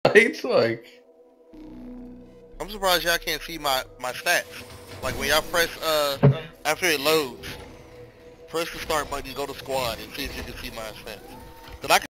right? Like, I'm surprised y'all can't see my stats. Like when y'all press after it loads, press the start button, you go to squad and see if you can see my stats. But I can